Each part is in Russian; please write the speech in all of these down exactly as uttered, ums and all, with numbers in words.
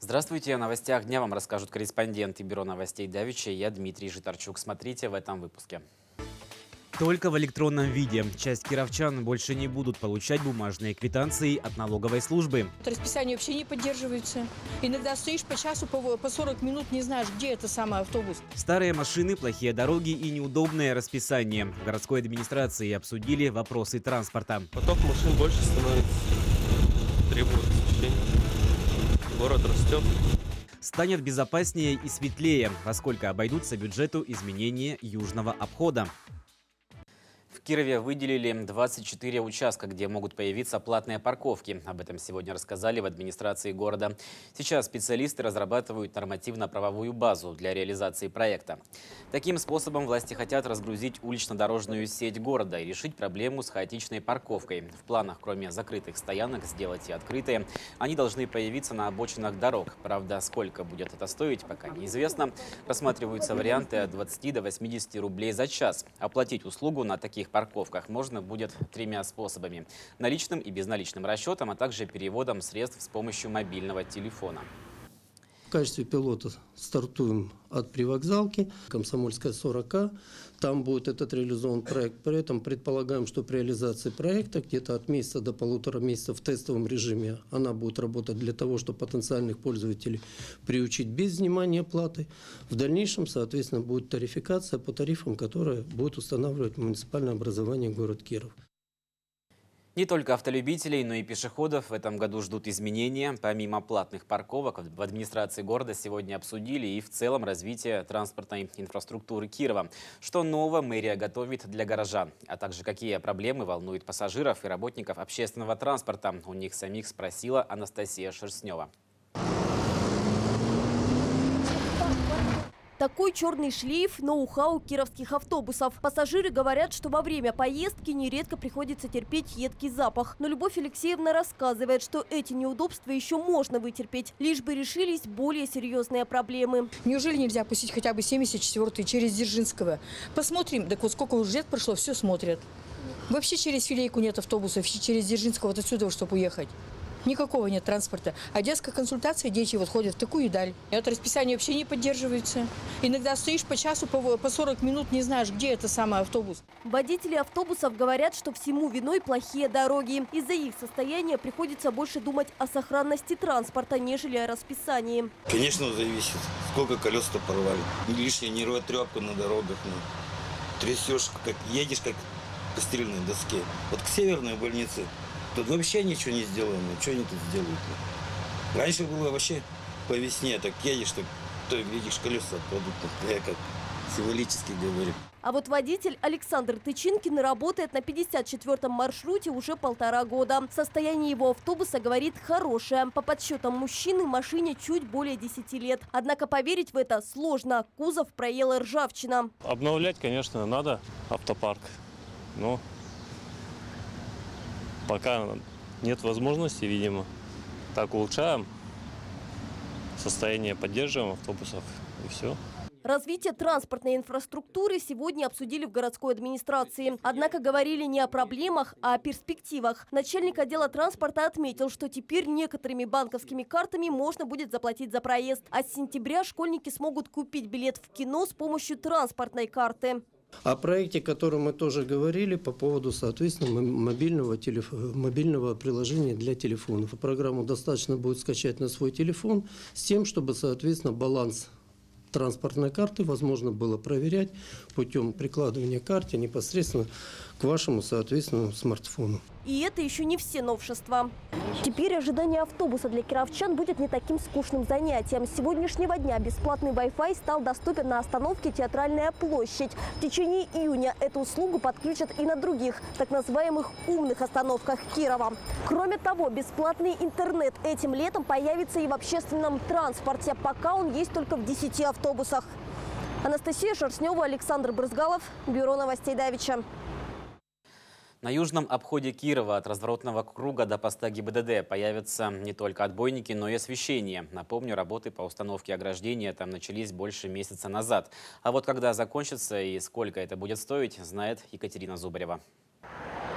Здравствуйте. О новостях дня вам расскажут корреспонденты Бюро новостей Давича. Я Дмитрий Житарчук. Смотрите в этом выпуске. Только в электронном виде. Часть кировчан больше не будут получать бумажные квитанции от налоговой службы. Расписание вообще не поддерживается. Иногда стоишь по часу, по сорок минут, не знаешь, где это самый автобус. Старые машины, плохие дороги и неудобное расписание. В городской администрации обсудили вопросы транспорта. Поток машин больше становится, требует освещения. Город растет. Станет безопаснее и светлее. Во сколько обойдутся бюджету изменения южного обхода? В Кирове выделили двадцать четыре участка, где могут появиться платные парковки. Об этом сегодня рассказали в администрации города. Сейчас специалисты разрабатывают нормативно-правовую базу для реализации проекта. Таким способом власти хотят разгрузить улично-дорожную сеть города и решить проблему с хаотичной парковкой. В планах, кроме закрытых стоянок, сделать и открытые. Они должны появиться на обочинах дорог. Правда, сколько будет это стоить, пока неизвестно. Рассматриваются варианты от двадцати до восьмидесяти рублей за час. Оплатить услугу на таких парковках можно будет тремя способами: наличным и безналичным расчетом, а также переводом средств с помощью мобильного телефона. В качестве пилота стартуем от привокзалки, Комсомольская, сорок А. Там будет этот реализован проект. При этом предполагаем, что при реализации проекта где-то от месяца до полутора месяцев в тестовом режиме она будет работать для того, чтобы потенциальных пользователей приучить без взимания платы. В дальнейшем, соответственно, будет тарификация по тарифам, которые будет устанавливать муниципальное образование город Киров. Не только автолюбителей, но и пешеходов в этом году ждут изменения. Помимо платных парковок, в администрации города сегодня обсудили и в целом развитие транспортной инфраструктуры Кирова. Что нового мэрия готовит для горожан, а также какие проблемы волнуют пассажиров и работников общественного транспорта. У них самих спросила Анастасия Шерстнева. Такой черный шлейф ноу-хау кировских автобусов. Пассажиры говорят, что во время поездки нередко приходится терпеть едкий запах. Но Любовь Алексеевна рассказывает, что эти неудобства еще можно вытерпеть, лишь бы решились более серьезные проблемы. Неужели нельзя пустить хотя бы семьдесят четвёртый через Дзержинского? Посмотрим, так вот сколько уже лет прошло, все смотрят. Вообще через Филейку нет автобусов, через Дзержинского вот отсюда, чтобы уехать. Никакого нет транспорта. А детская консультация, дети вот ходят в такую даль. Это расписание вообще не поддерживается. Иногда стоишь по часу, по сорок минут, не знаешь, где это самый автобус. Водители автобусов говорят, что всему виной плохие дороги. Из-за их состояния приходится больше думать о сохранности транспорта, нежели о расписании. Конечно, зависит, сколько колес-то порвали. Лишнее не рвать тряпку на дорогах. Ну. Трясешь, как едешь, как по стрельной доске. Вот к северной больнице тут вообще ничего не сделано. Что они тут сделают? Раньше было вообще по весне, так едешь, так, то видишь, колеса отпадут. Я как символически говорю. А вот водитель Александр Тычинкин работает на пятьдесят четвёртом маршруте уже полтора года. Состояние его автобуса, говорит, хорошее. По подсчетам мужчины машине чуть более десяти лет. Однако поверить в это сложно. Кузов проела ржавчина. Обновлять, конечно, надо автопарк. Но пока нет возможности, видимо, так улучшаем состояние, поддерживаем автобусов и все. Развитие транспортной инфраструктуры сегодня обсудили в городской администрации. Однако говорили не о проблемах, а о перспективах. Начальник отдела транспорта отметил, что теперь некоторыми банковскими картами можно будет заплатить за проезд. А с сентября школьники смогут купить билет в кино с помощью транспортной карты. О проекте, о котором мы тоже говорили, по поводу, соответственно, мобильного, телеф... мобильного приложения для телефонов. Программу достаточно будет скачать на свой телефон с тем, чтобы, соответственно, баланс транспортной карты возможно было проверять путем прикладывания карты непосредственно к вашему, соответственно, смартфону. И это еще не все новшества. Теперь ожидание автобуса для кировчан будет не таким скучным занятием. С сегодняшнего дня бесплатный Wi-Fi стал доступен на остановке Театральная площадь. В течение июня эту услугу подключат и на других, так называемых умных остановках Кирова. Кроме того, бесплатный интернет этим летом появится и в общественном транспорте. Пока он есть только в десяти автобусах. Анастасия Шерстнева, Александр Брызгалов, Бюро новостей Давича. На южном обходе Кирова от разворотного круга до поста ГИБДД появятся не только отбойники, но и освещение. Напомню, работы по установке ограждения там начались больше месяца назад. А вот когда закончится и сколько это будет стоить, знает Екатерина Зубарева.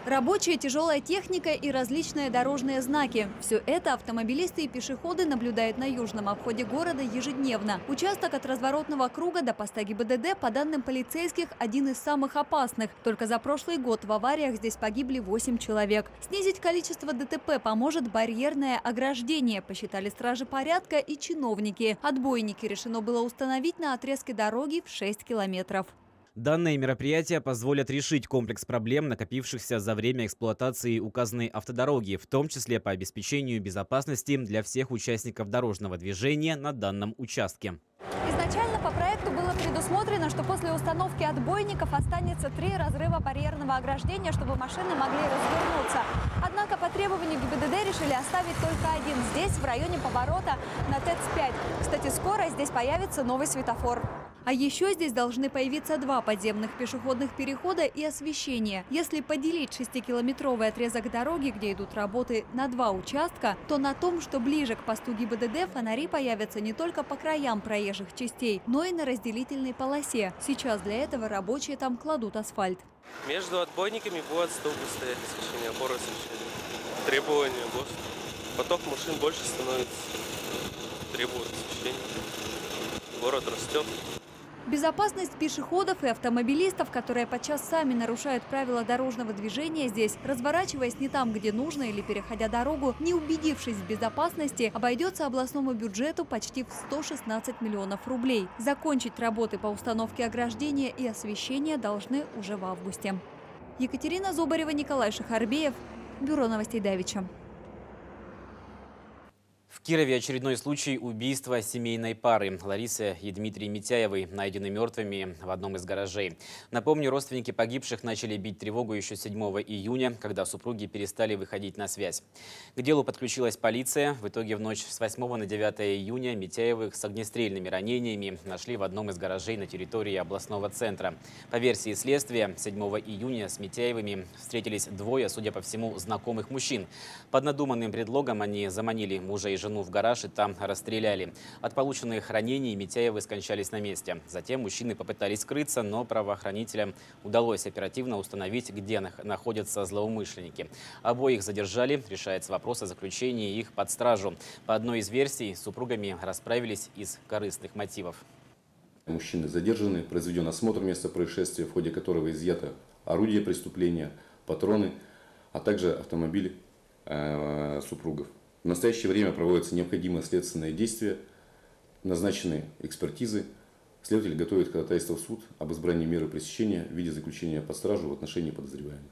Рабочая тяжелая техника и различные дорожные знаки. Все это автомобилисты и пешеходы наблюдают на южном обходе города ежедневно. Участок от разворотного круга до поста ГИБДД, по данным полицейских, один из самых опасных. Только за прошлый год в авариях здесь погибли восемь человек. Снизить количество ДТП поможет барьерное ограждение, посчитали стражи порядка и чиновники. Отбойники решено было установить на отрезке дороги в шесть километров. Данные мероприятия позволят решить комплекс проблем, накопившихся за время эксплуатации указанной автодороги, в том числе по обеспечению безопасности для всех участников дорожного движения на данном участке. Изначально по проекту было предусмотрено, что после установки отбойников останется три разрыва барьерного ограждения, чтобы машины могли развернуться. Однако по требованию ГИБДД решили оставить только один здесь, в районе поворота на ТЭЦ пять. Кстати, скоро здесь появится новый светофор. А еще здесь должны появиться два подземных пешеходных перехода и освещение. Если поделить шестикилометровый отрезок дороги, где идут работы, на два участка, то на том, что ближе к посту ГИБДД, фонари появятся не только по краям проезжих частей, но и на разделительной полосе. Сейчас для этого рабочие там кладут асфальт. Между отбойниками будет столбы стоять освещение, опоры освещения. Требования ГОСТ. Поток машин больше становится. Требует освещения. Город растет. Безопасность пешеходов и автомобилистов, которые подчас сами нарушают правила дорожного движения здесь, разворачиваясь не там, где нужно, или переходя дорогу, не убедившись в безопасности, обойдется областному бюджету почти в сто шестнадцать миллионов рублей. Закончить работы по установке ограждения и освещения должны уже в августе. Екатерина Зубарева, Николай Шахарбеев, Бюро новостей Давича. В Кирове очередной случай убийства семейной пары. Лариса и Дмитрий Митяевы найдены мертвыми в одном из гаражей. Напомню, родственники погибших начали бить тревогу еще седьмого июня, когда супруги перестали выходить на связь. К делу подключилась полиция. В итоге в ночь с восьмого на девятое июня Митяевых с огнестрельными ранениями нашли в одном из гаражей на территории областного центра. По версии следствия, седьмого июня с Митяевыми встретились двое, судя по всему, знакомых мужчин. Под надуманным предлогом они заманили мужа и жену в гараж и там расстреляли. От полученных ранений Митяевы скончались на месте. Затем мужчины попытались скрыться, но правоохранителям удалось оперативно установить, где находятся злоумышленники. Обоих задержали. Решается вопрос о заключении их под стражу. По одной из версий, с супругами расправились из корыстных мотивов. Мужчины задержаны, произведен осмотр места происшествия, в ходе которого изъято орудие преступления, патроны, а также автомобиль э, супругов. В настоящее время проводятся необходимые следственные действия, назначены экспертизы. Следователь готовит ходатайство в суд об избрании меры пресечения в виде заключения под стражу в отношении подозреваемых.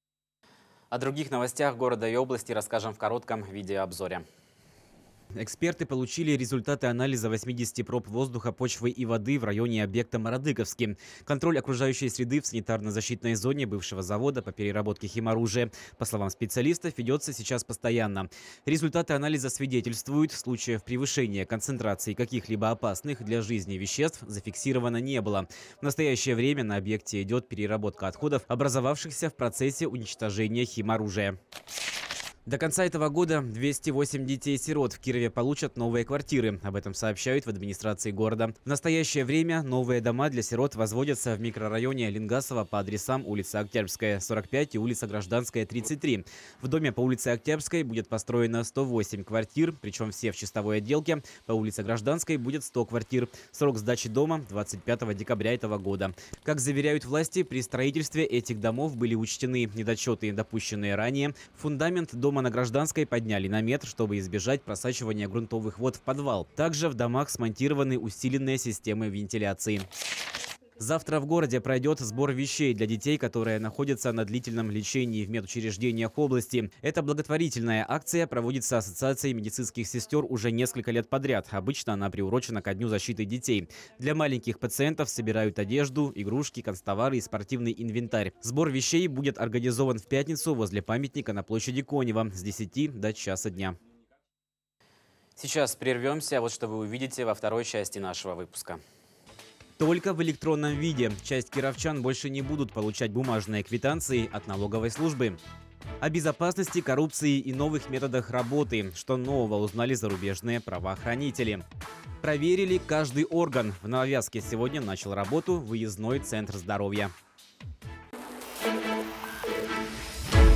О других новостях города и области расскажем в коротком видеообзоре. Эксперты получили результаты анализа восьмидесяти проб воздуха, почвы и воды в районе объекта Мародыковский. Контроль окружающей среды в санитарно-защитной зоне бывшего завода по переработке химоружия, по словам специалистов, ведется сейчас постоянно. Результаты анализа свидетельствуют, случаев превышения концентрации каких-либо опасных для жизни веществ зафиксировано не было. В настоящее время на объекте идет переработка отходов, образовавшихся в процессе уничтожения химоружия. До конца этого года двести восемь детей-сирот в Кирове получат новые квартиры. Об этом сообщают в администрации города. В настоящее время новые дома для сирот возводятся в микрорайоне Ленгасова по адресам улица Октябрьская, сорок пять и улица Гражданская, тридцать три. В доме по улице Октябрьской будет построено сто восемь квартир, причем все в чистовой отделке. По улице Гражданской будет сто квартир. Срок сдачи дома – двадцать пятого декабря этого года. Как заверяют власти, при строительстве этих домов были учтены недочеты, допущенные ранее. Фундамент дома на Гражданской подняли на метр, чтобы избежать просачивания грунтовых вод в подвал. Также в домах смонтированы усиленные системы вентиляции. Завтра в городе пройдет сбор вещей для детей, которые находятся на длительном лечении в медучреждениях области. Эта благотворительная акция проводится Ассоциацией медицинских сестер уже несколько лет подряд. Обычно она приурочена ко Дню защиты детей. Для маленьких пациентов собирают одежду, игрушки, канцтовары и спортивный инвентарь. Сбор вещей будет организован в пятницу возле памятника на площади Конева с десяти до часа дня. Сейчас прервемся. Вот что вы увидите во второй части нашего выпуска. Только в электронном виде. Часть кировчан больше не будут получать бумажные квитанции от налоговой службы. О безопасности, коррупции и новых методах работы. Что нового узнали зарубежные правоохранители. Проверили каждый орган. В Нововязке сегодня начал работу выездной центр здоровья.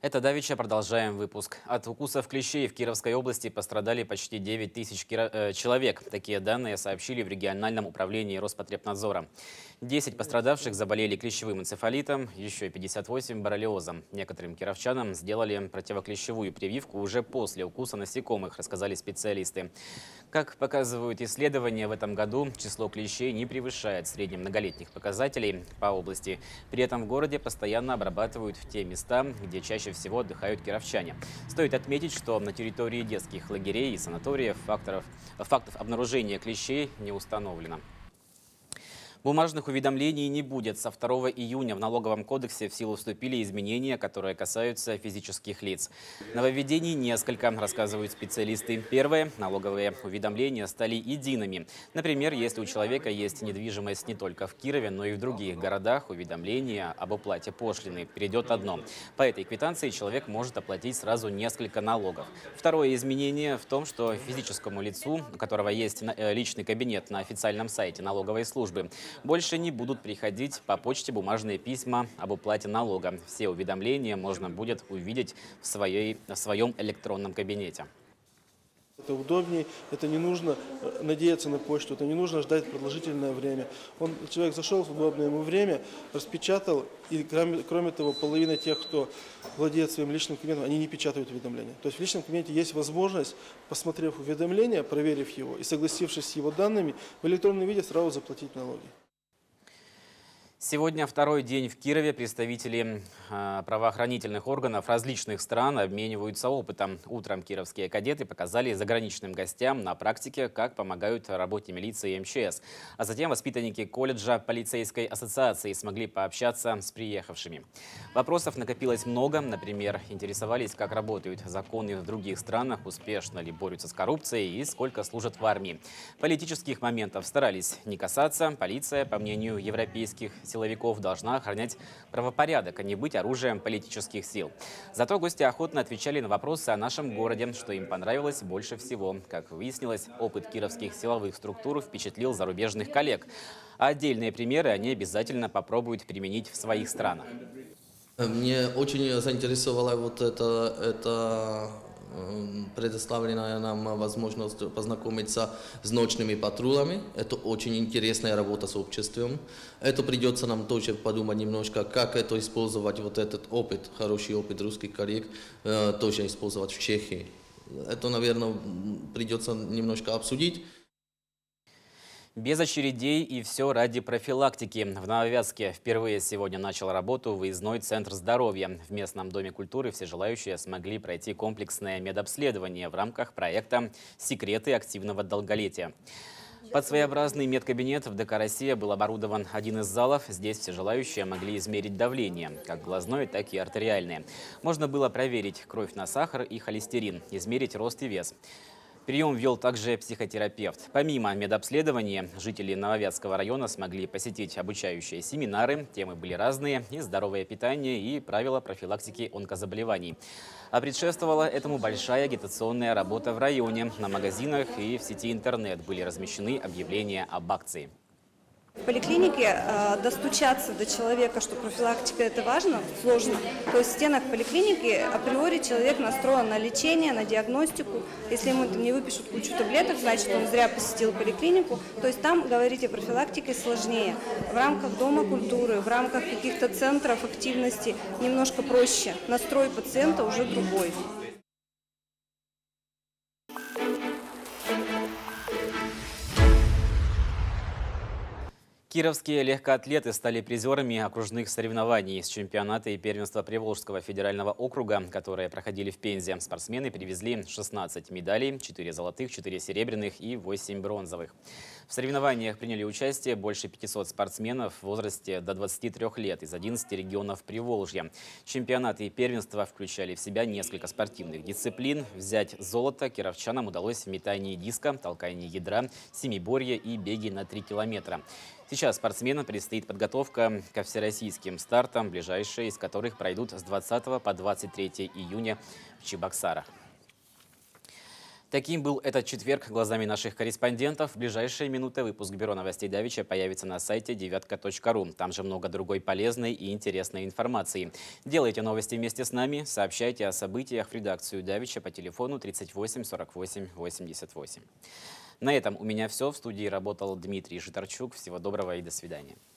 Это давеча, продолжаем выпуск. От укусов клещей в Кировской области пострадали почти девять тысяч человек. Такие данные сообщили в региональном управлении Роспотребнадзора. десять пострадавших заболели клещевым энцефалитом, еще пятьдесят восемь боррелиозом. Некоторым кировчанам сделали противоклещевую прививку уже после укуса насекомых, рассказали специалисты. Как показывают исследования, в этом году число клещей не превышает среднемноголетних показателей по области. При этом в городе постоянно обрабатывают те места, где чаще всего отдыхают кировчане. Стоит отметить, что на территории детских лагерей и санаториев факторов, фактов обнаружения клещей не установлено. Бумажных уведомлений не будет. Со второго июня в налоговом кодексе в силу вступили изменения, которые касаются физических лиц. Нововведений несколько, рассказывают специалисты. Первое. Налоговые уведомления стали едиными. Например, если у человека есть недвижимость не только в Кирове, но и в других городах, уведомление об уплате пошлины перейдет одно. По этой квитанции человек может оплатить сразу несколько налогов. Второе изменение в том, что физическому лицу, у которого есть личный кабинет на официальном сайте налоговой службы, больше не будут приходить по почте бумажные письма об уплате налога. Все уведомления можно будет увидеть в, своей, в своем электронном кабинете. Это удобнее, это не нужно надеяться на почту, это не нужно ждать продолжительное время. Он, человек зашел в удобное ему время, распечатал, и кроме, кроме того, половина тех, кто владеет своим личным кабинетом, они не печатают уведомления. То есть в личном кабинете есть возможность, посмотрев уведомление, проверив его и согласившись с его данными, в электронном виде сразу заплатить налоги. Сегодня второй день в Кирове представители э, правоохранительных органов различных стран обмениваются опытом. Утром кировские кадеты показали заграничным гостям на практике, как помогают работе милиции и эм че эс. А затем воспитанники колледжа полицейской ассоциации смогли пообщаться с приехавшими. Вопросов накопилось много. Например, интересовались, как работают законы в других странах, успешно ли борются с коррупцией и сколько служат в армии. Политических моментов старались не касаться. Полиция, по мнению европейских силовиков, должна охранять правопорядок, а не быть оружием политических сил. Зато гости охотно отвечали на вопросы о нашем городе, что им понравилось больше всего. Как выяснилось, опыт кировских силовых структур впечатлил зарубежных коллег. А отдельные примеры они обязательно попробуют применить в своих странах. Мне очень заинтересовала вот это, это предоставленная нам возможность познакомиться с ночными патрулями. Это очень интересная работа с обществом. Это придется нам тоже подумать немножко, как это использовать, вот этот опыт, хороший опыт русских коллег, тоже использовать в Чехии. Это, наверное, придется немножко обсудить. Без очередей и все ради профилактики. В Нововятске впервые сегодня начал работу выездной центр здоровья. В местном доме культуры все желающие смогли пройти комплексное медобследование в рамках проекта «Секреты активного долголетия». Под своеобразный медкабинет в ДК «Россия» был оборудован один из залов. Здесь все желающие могли измерить давление, как глазное, так и артериальное. Можно было проверить кровь на сахар и холестерин, измерить рост и вес. Прием вел также психотерапевт. Помимо медобследования, жители Нововятского района смогли посетить обучающие семинары. Темы были разные: и здоровое питание, и правила профилактики онкозаболеваний. А предшествовала этому большая агитационная работа в районе. На магазинах и в сети интернет были размещены объявления об акции. В поликлинике э, достучаться до человека, что профилактика это важно, сложно. То есть в стенах поликлиники априори человек настроен на лечение, на диагностику. Если ему не выпишут кучу таблеток, значит он зря посетил поликлинику. То есть там говорить о профилактике сложнее. В рамках Дома культуры, в рамках каких-то центров активности немножко проще. Настрой пациента уже другой. Кировские легкоатлеты стали призерами окружных соревнований с чемпионата и первенства Приволжского федерального округа, которые проходили в Пензе. Спортсмены привезли шестнадцать медалей, четыре золотых, четыре серебряных и восемь бронзовых. В соревнованиях приняли участие больше пятисот спортсменов в возрасте до двадцати трёх лет из одиннадцати регионов Приволжья. Чемпионаты и первенства включали в себя несколько спортивных дисциплин. Взять золото кировчанам удалось в метании диска, толкании ядра, семиборье и беге на три километра. Сейчас спортсменам предстоит подготовка ко всероссийским стартам, ближайшие из которых пройдут с двадцатого по двадцать третье июня в Чебоксарах. Таким был этот четверг глазами наших корреспондентов. В ближайшие минуты выпуск Бюро новостей Давича появится на сайте девятка точка ру. Там же много другой полезной и интересной информации. Делайте новости вместе с нами, сообщайте о событиях в редакцию Давича по телефону тридцать восемь сорок восемь восемьдесят восемь. На этом у меня все. В студии работал Дмитрий Житарчук. Всего доброго и до свидания.